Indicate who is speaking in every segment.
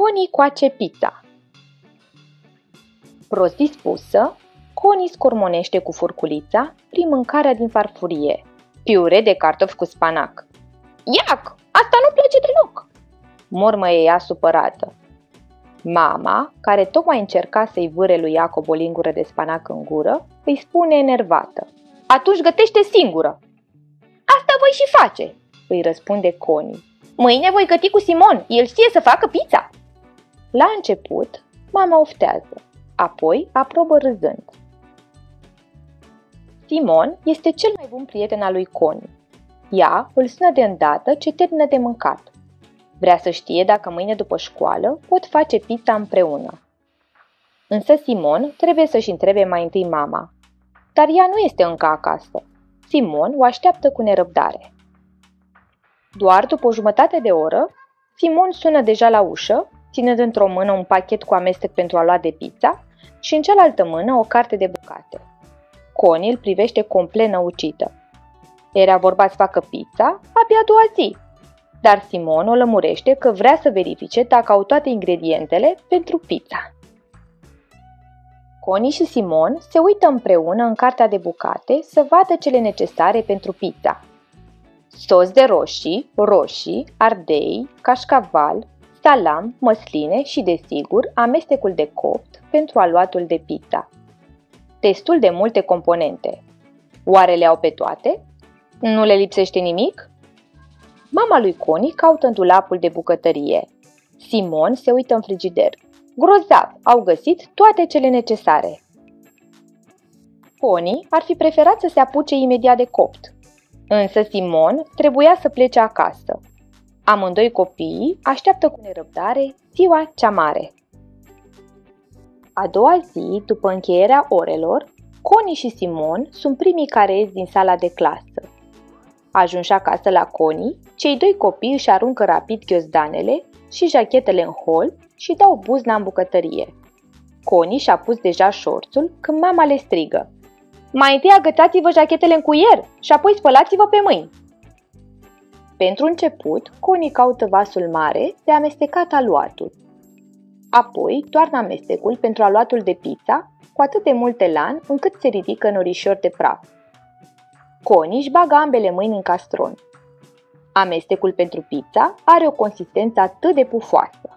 Speaker 1: Connie coace pizza. Prost dispusă, Connie scormonește cu furculița prin mâncarea din farfurie, piure de cartofi cu spanac. Iac, asta nu-mi place deloc, mormăie ea supărată. Mama, care tocmai încerca să-i vâre lui Iacob o lingură de spanac în gură, îi spune enervată. Atunci gătește singură. Asta voi și face, îi răspunde Connie. Mâine voi găti cu Simon, el știe să facă pizza. La început, mama oftează, apoi aprobă râzând. Simon este cel mai bun prieten al lui Connie. Ea îl sună de îndată ce termină de mâncat. Vrea să știe dacă mâine după școală pot face pizza împreună. Însă Simon trebuie să-și întrebe mai întâi mama. Dar ea nu este încă acasă. Simon o așteaptă cu nerăbdare. Doar după o jumătate de oră, Simon sună deja la ușă, ținând într-o mână un pachet cu amestec pentru a lua de pizza și în cealaltă mână o carte de bucate. Connie îl privește complet năucită. Era vorba să facă pizza abia a doua zi, dar Simon o lămurește că vrea să verifice dacă au toate ingredientele pentru pizza. Connie și Simon se uită împreună în cartea de bucate să vadă cele necesare pentru pizza. Sos de roșii, ardei, cașcaval, salam, măsline și, desigur, amestecul de copt pentru aluatul de pizza. Destul de multe componente. Oare le au pe toate? Nu le lipsește nimic? Mama lui Connie caută în dulapul de bucătărie. Simon se uită în frigider. Grozav, au găsit toate cele necesare. Connie ar fi preferat să se apuce imediat de copt. Însă Simon trebuia să plece acasă. Amândoi copiii așteaptă cu nerăbdare ziua cea mare. A doua zi, după încheierea orelor, Connie și Simon sunt primii care ies din sala de clasă. Ajunși acasă la Connie, cei doi copii își aruncă rapid ghiozdanele și jachetele în hol și dau buzna în bucătărie. Connie și-a pus deja șorțul când mama le strigă. Mai întâi agățați-vă jachetele în cuier și apoi spălați-vă pe mâini. Pentru început, Connie caută vasul mare de amestecat aluatul. Apoi toarnă amestecul pentru aluatul de pizza cu atât de mult elan încât se ridică norișor de praf. Connie își bagă ambele mâini în castron. Amestecul pentru pizza are o consistență atât de pufoasă.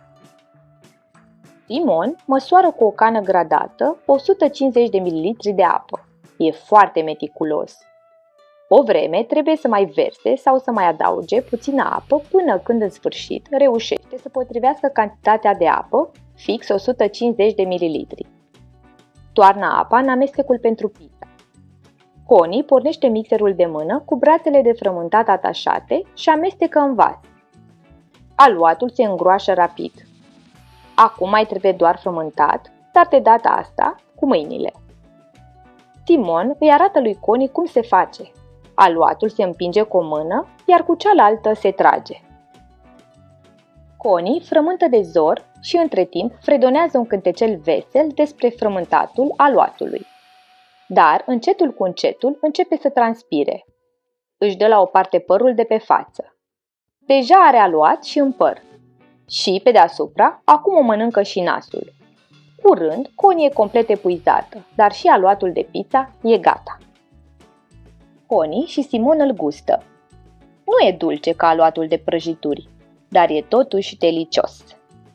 Speaker 1: Simon măsoară cu o cană gradată 150 de ml de apă. E foarte meticulos. O vreme trebuie să mai verse sau să mai adauge puțină apă până când în sfârșit reușește să potrivească cantitatea de apă, fix 150 de ml. Toarnă apa în amestecul pentru pizza. Connie pornește mixerul de mână cu brațele de frământat atașate și amestecă în vas. Aluatul se îngroașă rapid. Acum mai trebuie doar frământat, dar de data asta cu mâinile. Simon îi arată lui Connie cum se face. Aluatul se împinge cu o mână, iar cu cealaltă se trage. Connie frământă de zor și între timp fredonează un cântecel vesel despre frământatul aluatului. Dar, încetul cu încetul, începe să transpire. Își dă la o parte părul de pe față. Deja are aluat și în păr. Și, pe deasupra, acum o mănâncă și nasul. Curând, Connie e complet epuizată, dar și aluatul de pizza e gata. Connie și Simon îl gustă. Nu e dulce ca aluatul de prăjituri, dar e totuși delicios.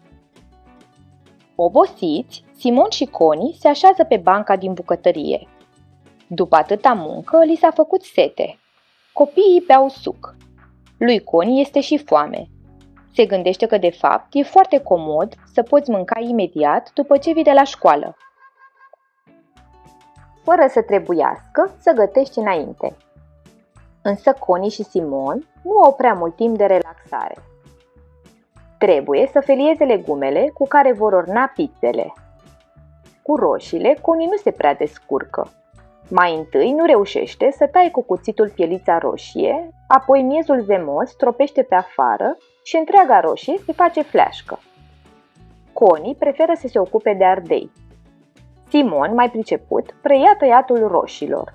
Speaker 1: Obosiți, Simon și Connie se așează pe banca din bucătărie. După atâta muncă, li s-a făcut sete. Copiii beau suc. Lui Connie este și foame. Se gândește că, de fapt, e foarte comod să poți mânca imediat după ce vii de la școală, fără să trebuiască să gătești înainte. Însă Connie și Simon nu au prea mult timp de relaxare. Trebuie să felieze legumele cu care vor orna pizzele. Cu roșiile, Connie nu se prea descurcă. Mai întâi nu reușește să taie cu cuțitul pielița roșie, apoi miezul zemos stropește pe afară și întreaga roșie se face fleașcă. Connie preferă să se ocupe de ardei. Simon, mai priceput, preia tăiatul roșilor.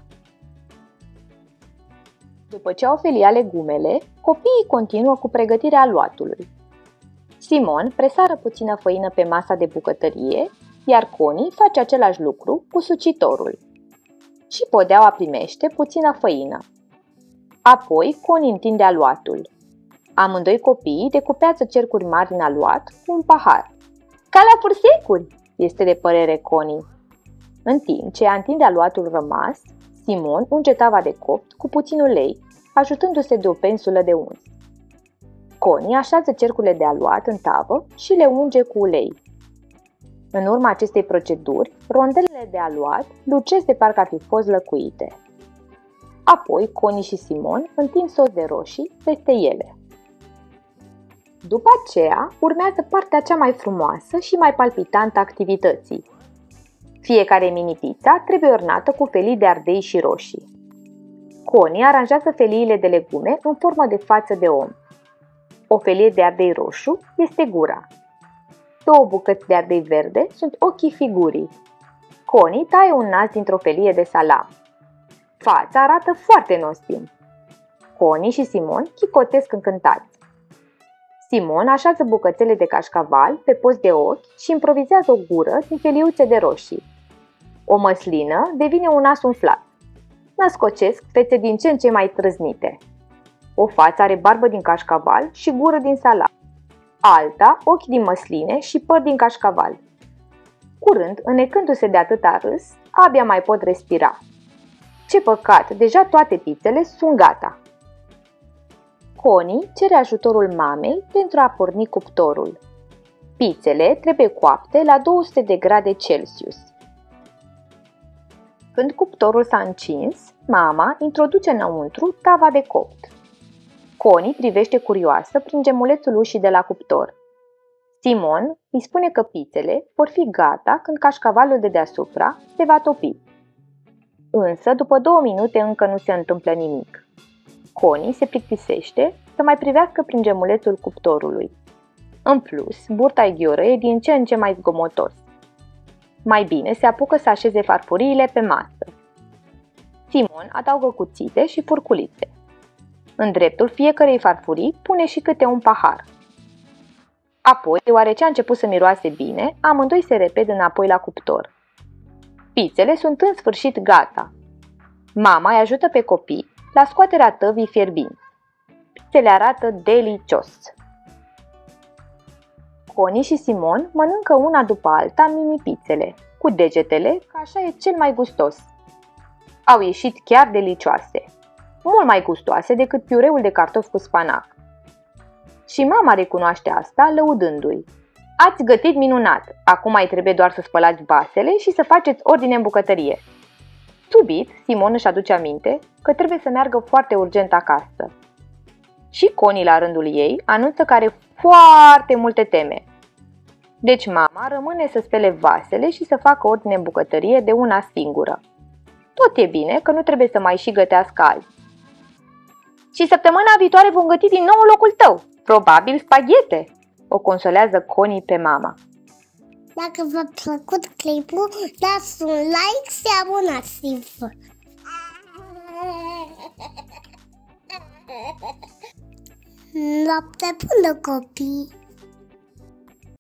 Speaker 1: După ce au feliat legumele, copiii continuă cu pregătirea aluatului. Simon presară puțină făină pe masa de bucătărie, iar Connie face același lucru cu sucitorul. Și podeaua primește puțină făină. Apoi Connie întinde aluatul. Amândoi copiii decupează cercuri mari în aluat cu un pahar. Ca la fursecuri, este de părere Connie. În timp ce întinde aluatul rămas, Simon unge tava de copt cu puțin ulei, ajutându-se de o pensulă de uns. Connie așează cercurile de aluat în tavă și le unge cu ulei. În urma acestei proceduri, rondelele de aluat lucesc de parcă ar fi fost lăcuite. Apoi, Connie și Simon întind sos de roșii peste ele. După aceea, urmează partea cea mai frumoasă și mai palpitantă a activității. Fiecare mini-pizza trebuie ornată cu felii de ardei și roșii. Connie aranjează feliile de legume în formă de față de om. O felie de ardei roșu este gura. 2 bucăți de ardei verde sunt ochii figurii. Connie taie un nas dintr-o felie de salam. Fața arată foarte nostim. Connie și Simon chicotesc încântați. Simon așează bucățele de cașcaval pe post de ochi și improvizează o gură din feliuțe de roșii. O măslină devine un nas umflat. Născocesc fețe din ce în ce mai trăznite. O față are barbă din cașcaval și gură din salam. Alta, ochi din măsline și păr din cașcaval. Curând, înnecându-se de atâta râs, abia mai pot respira. Ce păcat, deja toate pizzele sunt gata. Connie cere ajutorul mamei pentru a porni cuptorul. Pizzele trebuie coapte la 200 de grade Celsius. Când cuptorul s-a încins, mama introduce înăuntru tava de copt. Connie privește curioasă prin gemulețul ușii de la cuptor. Simon îi spune că pizzele vor fi gata când cașcavalul de deasupra se va topi. Însă, după 2 minute încă nu se întâmplă nimic. Connie se plictisește să mai privească prin gemulețul cuptorului. În plus, burta ghioră e din ce în ce mai zgomotos. Mai bine se apucă să așeze farfuriile pe masă. Simon adaugă cuțite și furculițe. În dreptul fiecărei farfurii pune și câte un pahar. Apoi, deoarece a început să miroase bine, amândoi se repede înapoi la cuptor. Pizzele sunt în sfârșit gata. Mama îi ajută pe copii la scoaterea tăvii fierbinți. Pizzele arată delicios. Connie și Simon mănâncă una după alta mini-pizzele, cu degetele, că așa e cel mai gustos. Au ieșit chiar delicioase, mult mai gustoase decât piureul de cartofi cu spanac. Și mama recunoaște asta lăudându-i. Ați gătit minunat, acum mai trebuie doar să spălați vasele și să faceți ordine în bucătărie. Subit, Simon își aduce aminte că trebuie să meargă foarte urgent acasă. Și Connie, la rândul ei, anunță că are foarte multe teme. Deci mama rămâne să spele vasele și să facă ordine în bucătărie de una singură. Tot e bine că nu trebuie să mai și gătească alții. Și săptămâna viitoare vom găti din nou locul tău, probabil spaghete, o consolează Connie pe mama.
Speaker 2: Dacă v-a plăcut clipul, dați un like și abonați-vă. Noapte bună, copii!